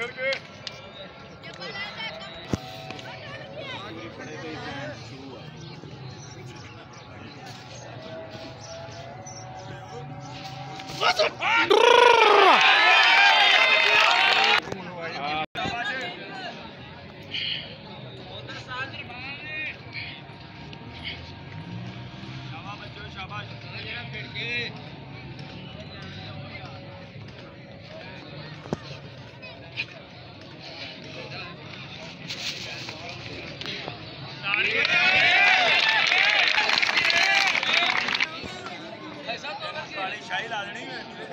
शाही ला देनी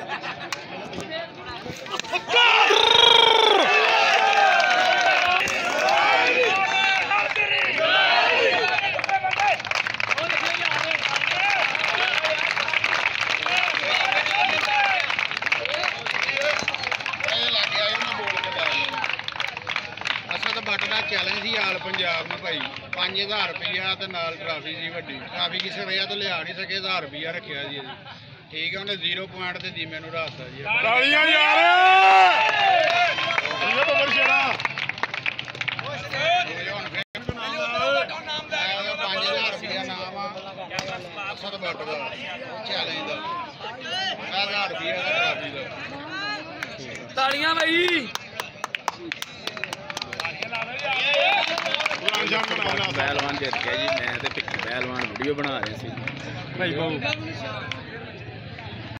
चैलेंज ही आल पंजाब में भाई 5000 रुपया तो नाल ट्राफी सी वड्डी ट्राफी किसी वजह तो लिया नहीं सके 1000 रुपया रखा जी ठीक है उन्हें 0 पॉइंट से जी मैनू रास्ता जी तालियां यार ये तो बड़ी शेरा 5000 रुपया नाम असद बट का चैलेंज का 1000 रुपया ट्राफी का तालियां भाई पहलवान जित गया जी मैं ते पहलवान वीडियो बना रहे थे भाई